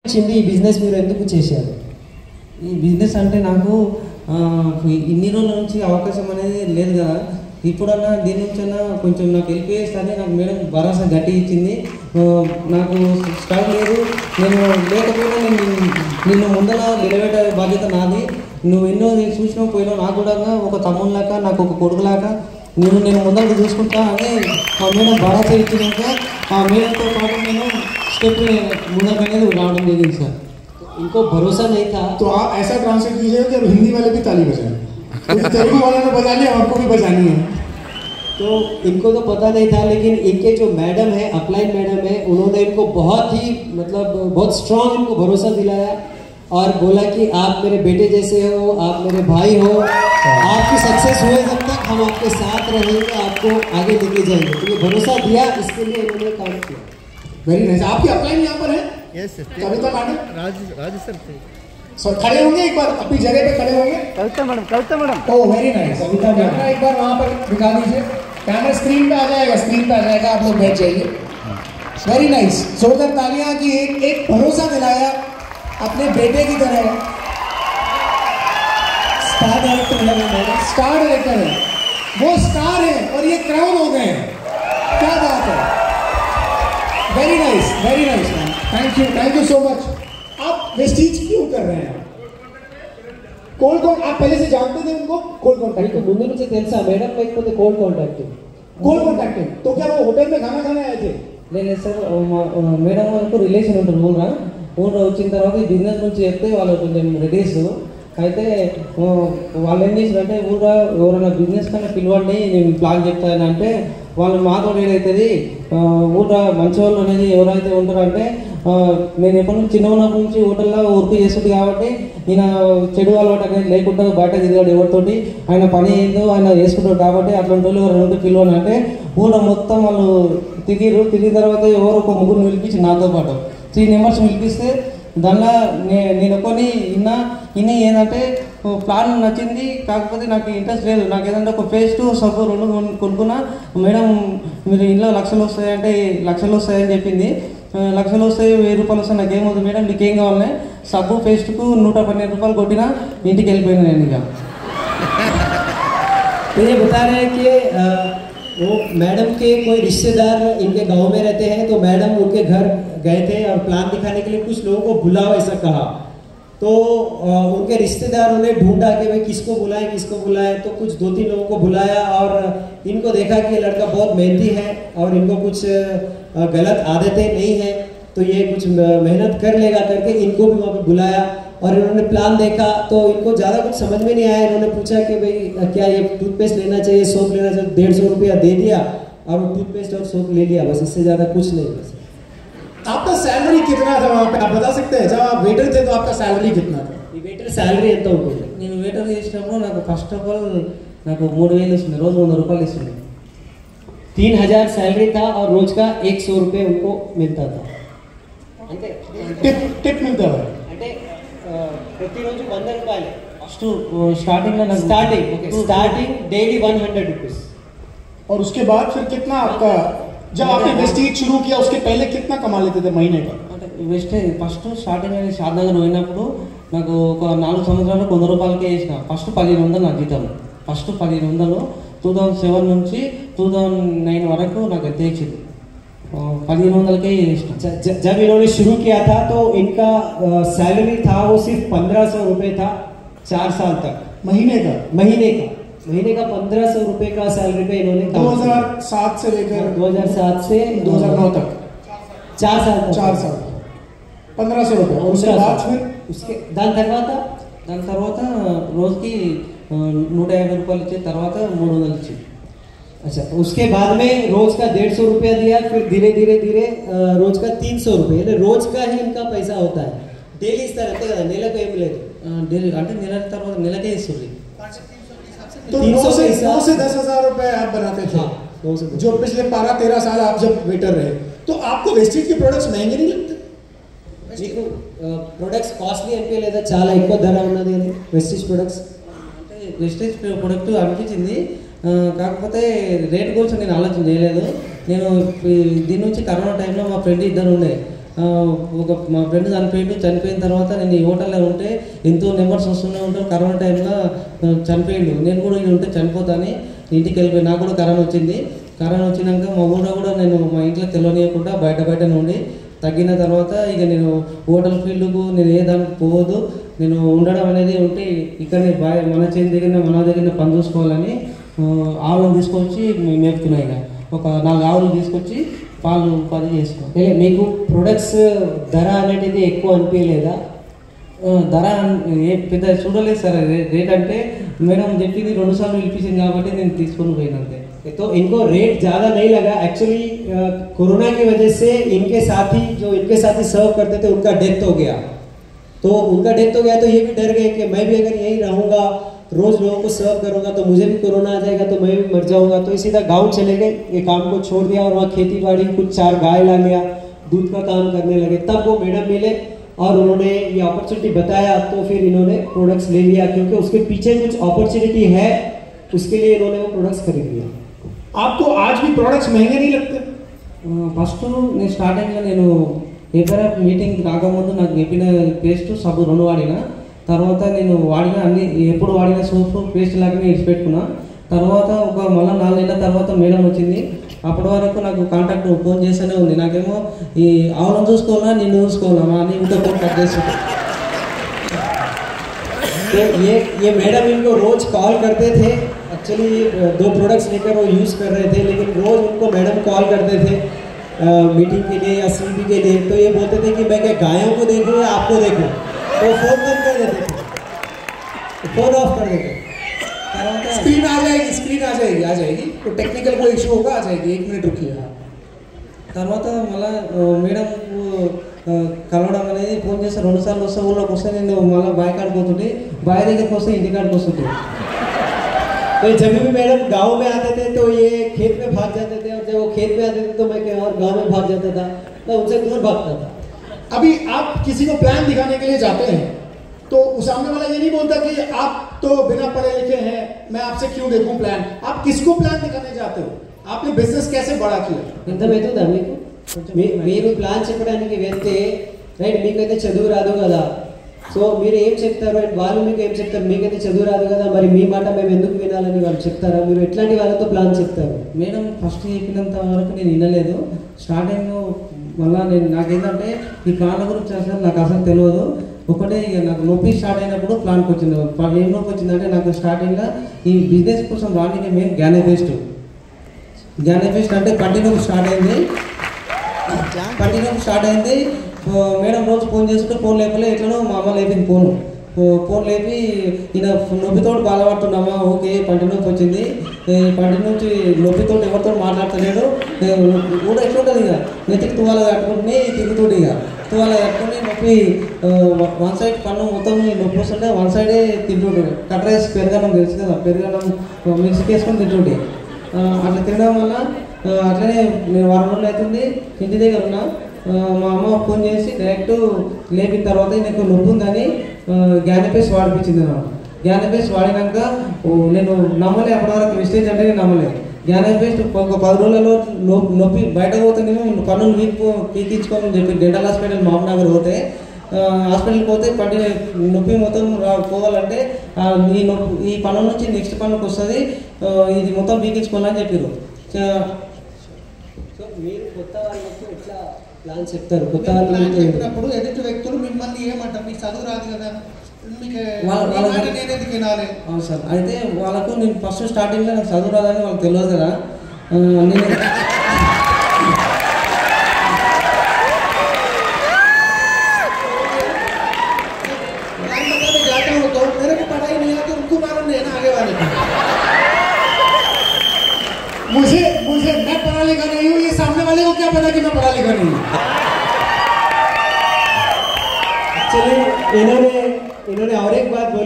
వచ్చింది ఈ బిజినెస్ మీరు ఎందుకు చేశారు? ఈ బిజినెస్ అంటే నాకు ఇన్ని రోజుల నుంచి అవకాశం అనేది లేదు కదా, ఇప్పుడన్నా దీని నుంచైనా కొంచెం నాకు హెల్ప్ చేస్తానే నాకు మేడం భరోసా గట్టి ఇచ్చింది. నాకు స్టాక్ లేదు, నేను లేకపోయినా నిన్ను ముందర నిలబెట్టే బాధ్యత నాది. నువ్వు ఎన్నో చూసినావు పోయినావు, నాకు కూడా ఒక తమ్ముళ్ళలాగా నాకు ఒక కొడుకులాగా నేను ముందరకు చూసుకుంటా అని ఆ మేడం భరోసా ఇచ్చినాక ఆ మేడంతో పాటు నేను स्टेप मुंडा करने रावण दे दी सर। इनको भरोसा नहीं था तो आप ऐसा ट्रांसलेट कीजिए कि हिंदी वाले भी ताली बजाएं, क्योंकि तेलुगु वालों ने बजा लिया, हमको भी बजानी है। तो इनको तो पता नहीं था, लेकिन इनके जो मैडम है, अपलाइन मैडम है, उन्होंने इनको बहुत ही मतलब बहुत स्ट्रांग इनको भरोसा दिलाया और बोला कि आप मेरे बेटे जैसे हो, आप मेरे भाई हो, आपकी सक्सेस हुए जब तक हम आपके साथ रहेंगे, आपको आगे लेके जाएंगे। तो ये भरोसा दिया, इसके लिए उन्होंने काम किया। Very nice. आपकी अपलाइन यहाँ पर है? Yes sir. Kavita madam Raj sir थे सर, खड़े होंगे एक बार अपनी जगह पे खड़े होंगे। Kavita madam oh very nice. Kavita camera एक बार वहाँ पर दिखा दीजिए, कैमरा स्क्रीन पे आ जाएगा, स्क्रीन पे आ जाएगा, आप लोग बैठ जाइए। वेरी नाइस, जोरदार तालियां कि एक भरोसा दिलाया अपने बेटे की तरह। स्टार डायरेक्टर है मैडम, स्टार डायरेक्टर है वो, स्टार है और ये क्राउन हो गए। क्या बात है, very nice ma'am, thank you so much. आप वेस्टीज क्यों कर रहे हैं? कौन आप पहले से जानते थे उनको? कौन कॉन्टैक्ट ముందు నుంచి తెలుసా మేడం, లేకపోతే కోల్డ్ కాంటాక్ట్? तो क्या वो होटल में खाना खाने आए थे? లేదు సార్, మేడం వాళ్ళకు రిలేషన్ ఉంటుంది ఊళ్ళో వచ్చిన తర్వాత ఈ బిజినెస్ గురించి చెప్తే వాళ్ళు కొంచెం రెడీస్ అయితే వాళ్ళు ఏం చేశారంటే ఊళ్ళో ఎవరైనా బిజినెస్ కన్నా పిలవండి నేను ప్లాన్ చెప్తానంటే వాళ్ళు మాతో ఏదైతుంది ఊళ్ళో మంచి వాళ్ళు అనేది ఎవరైతే ఉంటారంటే నేను ఎప్పటి నుంచి చిన్న ఉన్నప్పటి నుంచి హోటల్లో వర్క్ చేస్తుంది కాబట్టి ఈయన చెడు అలవాటు అనేది లేకుండా బయట తిరిగాడు ఎవరితోటి, ఆయన పని ఏందో ఆయన చేసుకుంటాడు కాబట్టి అట్లాంటి వాళ్ళు ఎవరు పిలవని అంటే ఊళ్ళో మొత్తం వాళ్ళు తిరిగిన తర్వాత ఎవరు ఒక ముగ్గురు పిలిపించి నాతో పాటు 3 మెంబర్స్ పిలిపిస్తే దానిలో నేను కొన్ని ఇన్ని ఏంటంటే ప్లాన్ నచ్చింది, కాకపోతే నాకు ఇంట్రెస్ట్ లేదు. నాకు ఏదంటే ఒక పేస్ట్ సబ్బు 2 కొనుక్కున్నా. మేడం మీరు ఇంట్లో లక్షలు వస్తాయంటే లక్షలు వస్తాయని చెప్పింది. లక్షలు వస్తాయి, 1000 రూపాయలు వస్తాయి, నాకేమవుతుంది మేడం, నీకేం కావాలి? సబ్బు పేస్ట్కు 112 రూపాయలు కొట్టినా ఇంటికి వెళ్ళిపోయినా నేను ఇక. तो ये बता रहे हैं कि वो मैडम के कोई रिश्तेदार इनके गांव में रहते हैं, तो मैडम उनके घर गए थे और प्लान दिखाने के लिए कुछ लोगों को बुलाओ ऐसा कहा। तो उनके रिश्तेदारों ने ढूंढा कि भाई किसको बुलाएं, तो कुछ 2-3 लोगों को बुलाया और इनको देखा कि ये लड़का बहुत मेहनती है और इनको कुछ गलत आदतें नहीं है, तो ये कुछ मेहनत कर लेगा करके इनको भी वहाँ पे बुलाया और इन्होंने प्लान देखा। तो इनको ज़्यादा कुछ समझ में नहीं आया। इन्होंने पूछा कि भाई क्या ये टूथपेस्ट लेना चाहिए, सोप लेना चाहिए, 150 रुपया दे दिया और टूथपेस्ट और सोप ले लिया, बस इससे ज़्यादा कुछ नहीं। बस आपका सैलरी कितना था वहाँ पे, आप बता सकते हैं? जब आप वेटर थे तो आपका सैलरी कितना था? ఈ వెయిటర్ శాలరీ ఎంత ఉంటుంది? నేను వెయిటర్ చేసినప్పుడు నాకు ఫస్ట్ ఆఫ్ ఆల్ నాకు 3000 ఇస్తుంది, రోజు 100 రూపాయలు ఇస్తుంది. 3000 सैलरी था और रोज का 100 रुपये उनको मिलता था। అంటే टिप मिलता है అంటే ప్రతిరోజు 100 రూపాయలు ఫస్ట్ స్టార్టింగ్లో నాకు स्टार्टिंग डेली 100 रुपीज। और उसके बाद फिर कितना आपका, जब आपने वेस्टीज शुरू किया उसके पहले कितना कमा लेते थे महीने का? అంటే వెస్టేజ్ ఫస్ట్ స్టార్టింగ్ అనేది షాద్నగర్ పోయినప్పుడు నాకు ఒక 4 సంవత్సరాలు 100 రూపాయలకే వేసిన. ఫస్ట్ 1500 నా జీతం, ఫస్ట్ 1500 2007 నుంచి 2009 వరకు నాకు ఎంత ఇచ్చింది, 1500కే వేసిన. जब इन्होंने शुरू किया था तो इनका सैलरी था वो सिर्फ 1500 रुपये था 4 साल तक। महीने का 1500 रुपये का सैलरी पे इन्होंने 2007 से लेकर 2007 से 2009 तक 4 साल 1500 रुपये। और उसके बाद फिर उसके దాని తర్వాత రోజుకి 150 రూపాయలు ఇచ్చిన తర్వాత 300 ఇచ్చింది. अच्छा, उसके बाद में रोज का 150 रुपया दिया, फिर धीरे रोज का 300 रुपये, यानी रोज का ही इनका पैसा होता है। डेली इस तरह का నెలకు ఏం లేదు, డైలీ అంటే నెల తర్వాత నెలకే ఇస్తుంది. तो 9 से 10,000 रुपए आप बनाते थे। जो पिछले 12-13 साल आप जब वेटर रहे, तो आपको वेस्टीज के प्रोडक्ट्स महंगे नहीं लगते? మీకు ప్రొడక్ట్స్ కాస్ట్లీ ఎంపీ లేదా చాలా ఎక్కువ ధర ఉన్నది అని వెస్టీజ్ ప్రొడక్ట్స్? అంటే వెస్టేజ్ ప్రొడక్ట్ అనిపించింది, కాకపోతే రేట్ గురించి నేను ఆలోచన చేయలేదు. నేను దీని నుంచి కరోనా టైంలో మా ఫ్రెండ్ 2 ఉండే, మా ఫ్రెండ్ చనిపోయిన తర్వాత నేను ఈ హోటల్లో ఉంటే ఎంతో నెంబర్స్ వస్తూనే ఉంటారు. కరోనా టైంలో చనిపోయిండు, నేను కూడా ఇక్కడ ఉంటే చనిపోతాను ఇంటికి వెళ్ళిపోయి. నాకు కూడా కరోనా వచ్చింది. కరోనా వచ్చినాక మా ఊళ్ళో కూడా నేను మా ఇంట్లో తెలియనియకుండా బయట నుండి తగ్గిన తర్వాత ఇక నేను హోటల్ ఫీల్డ్కు నేను ఏ దానికి పోవద్దు, నేను ఉండడం అనేది ఉంటే ఇక్కడనే మన చేతి దగ్గర పని చూసుకోవాలని ఆవులను తీసుకొచ్చి మేపుతున్నాయి. ఇక ఒక 4 ఆవులు తీసుకొచ్చి పాలు పని చేసుకో. మీకు ప్రొడక్ట్స్ ధర అనేది ఎక్కువ అనిపించలేదా? ధర పెద్ద చూడలేదు సార్. రేట్ అంటే మేడం చెప్పింది 2 సార్లు పిలిపించింది కాబట్టి నేను తీసుకొని పోయినంతే. तो इनको रेट ज़्यादा नहीं लगा। एक्चुअली कोरोना की वजह से इनके साथी सर्व करते थे उनका डेथ हो गया, तो उनका डेथ हो गया तो ये भी डर गए कि मैं भी अगर यही रहूँगा रोज़ लोगों को सर्व करूँगा तो मुझे भी कोरोना आ जाएगा तो मैं भी मर जाऊँगा। तो सीधा गाँव चले गए, ये काम को छोड़ दिया और वहाँ खेती बाड़ी कुछ 4 गाय ला लिया, दूध का काम करने लगे। तब वो मैडम मिले और उन्होंने ये अपॉर्चुनिटी बताया, तो फिर इन्होंने प्रोडक्ट्स ले लिया क्योंकि उसके पीछे कुछ अपॉर्चुनिटी है, उसके लिए इन्होंने वो प्रोडक्ट्स खरीद लिया। आपको आज भी प्रोडक्ट्स महंगे नहीं लगते? ఫస్ట్ నేను స్టార్టింగ్లో నేను ఎవరైనా మీటింగ్ రాకముందు నాకు చెప్పిన పేస్ట్ సబ్బు 2 వాడిన తర్వాత నేను వాడిన అన్ని ఎప్పుడు వాడిన సోప్ పేస్ట్ లాగానే ఇడిచిపెట్టుకున్నా. తర్వాత మళ్ళీ 4 నెలల తర్వాత మేడం వచ్చింది. అప్పటి వరకు నాకు కాంటాక్ట్ ఫోన్ చేస్తూనే ఉంది. నాకేమో ఈ ఆవులను చూసుకోవాలా నిన్ను చూసుకోవాలా అని ఇంకో ఫోన్ కట్ చేస్తుంది. ये मैडम इनको रोज कॉल करते थे। एक्चुअली 2 प्रोडक्ट्स लेकर वो यूज़ कर रहे थे, लेकिन रोज उनको मैडम कॉल करते थे मीटिंग के लिए या सीपी के लिए। तो ये बोलते थे कि मैं क्या गायों को देखूँ या आपको देखूँ, तो फ़ोन बंद कर देते थे, फ़ोन ऑफ कर देते। स्क्रीन आ जाएगी तो टेक्निकल कोई इशू होगा, आ जाएगी, 1 मिनट रुकिए। తర్వాత మళ్ళీ మేడం కలవడం అనేది ఫోన్ చేస్తే 2 సార్లు వస్తే ఊళ్ళోకి వస్తే నేను మళ్ళీ బాయ్ కాడికి పోతుంటే బాయ్ దగ్గరికి వస్తే ఇంటి కాడికి వస్తుంది. तो जब भी मैडम गांव में आते थे तो ये खेत में भाग जाते थे, और जब वो खेत में आते थे तो मैं कहीं और गांव में भाग जाता था, मैं उनसे दूर भागता था। अभी आप किसी को प्लान दिखाने के लिए जाते हैं तो सामने वाला ये नहीं बोलता कि आप तो बिना पढ़े लिखे हैं, मैं आपसे क्यों देखूं प्लान। आप किसको प्लान दिखाने जाते हो? आपने बिजनेस कैसे बड़ा किया? ఇంతమైతుందా మీకు? మీరు ప్లాన్ చెప్పడానికి వెళ్తే రైట్, మీకైతే చదువు రాదు కదా, సో మీరు ఏం చెప్తారు అండ్ వాళ్ళు మీకు ఏం చెప్తారు? మీకైతే చదువు రాదు కదా, మరి మీ మాట మేము ఎందుకు వినాలని వాళ్ళు చెప్తారా? మీరు ఎట్లాంటి వాళ్ళతో ప్లాన్ చెప్తారు? మేడం ఫస్ట్ చెప్పినంత వరకు నేను వినలేదు. స్టార్టింగ్ మళ్ళీ నాకేంటంటే ఈ ప్లాన్ గురించి అసలు నాకు అసలు తెలియదు. ఒకటే ఇక నాకు నొప్పి స్టార్ట్ అయినప్పుడు ప్లాన్కి వచ్చింది. ఏం నొప్పి వచ్చిందంటే నాకు స్టార్టింగ్లో ఈ బిజినెస్ కోసం రానికి మెయిన్ గ్యానఫెస్ట్ అంటే పంటి నొప్పి స్టార్ట్ అయింది. మేడం రోజు ఫోన్ చేస్తుంటే ఫోన్ లేపలే, ఎట్లనో మా అమ్మ లేపింది ఫోన్ లేపి ఈయన నొప్పితో బాధపడుతున్నామా, ఓకే పంటి నొప్పి వచ్చింది, పంటి నుంచి నొప్పితో ఎవరితో మాట్లాడతలేడు కూడా ఎట్లుంటుంది, ఇక నెత్తికి తువాల కట్టుకుంటే తిరుగుతుంది, ఇక తువాల కట్టుకుని నొప్పి 1 సైడ్ పన్ను మొత్తం నొప్పి వస్తుంటే 1 సైడే తింటుండే. కట్ రైస్ పెరగడం తెలుసు కదా, పెరగడం మిక్సీకి వేసుకొని తింటుండే. అట్లా తినడం వల్ల అట్లనే నేను 1 రోజులు అవుతుంది ఇంటి దగ్గర ఉన్నా. మా అమ్మ ఫోన్ చేసి డైరెక్ట్ లేపిన తర్వాత నాకు నొప్పి ఉందని గ్యానపేస్ వాడిపించింది. గ్యానపేస్ వాడినాక నేను నమ్మలే, అప్పటివరకు విస్టేజ్ అంటే నేను నమ్మలే. గ్యానపేస్ ఒక 10 రోజులలో నొప్పి బయట పోతేనేమో పన్నులు పీకించుకోమని చెప్పి డెంటల్ హాస్పిటల్ మామనగర్ పోతే హాస్పిటల్కి పోతే నొప్పి మొత్తం పోవాలంటే ఈ పన్ను నుంచి నెక్స్ట్ పన్నుకి వస్తుంది, ఇది మొత్తం పీకించుకోవాలని చెప్పారు. సో మీరు కొత్త వాళ్ళకి ఎట్లా ప్లాన్ చెప్తారు? కొత్త వాళ్ళకి చెప్పినప్పుడు ఎదుటి వ్యక్తులు మిమ్మల్ని ఏమంటారు? మీకు చదువు రాదు కదా, నేనేది వినాలి? అవును సార్. అయితే వాళ్ళకు నేను ఫస్ట్ స్టార్టింగ్లో నాకు చదువు రాదని వాళ్ళకి తెలియదు కదా, నేను मुझे मैं पढ़ा लिखा नहीं हूँ, ये सामने वाले को क्या पता कि मैं पढ़ा लिखा नहीं हूँ। चलिए इन्होंने और एक बात बोली।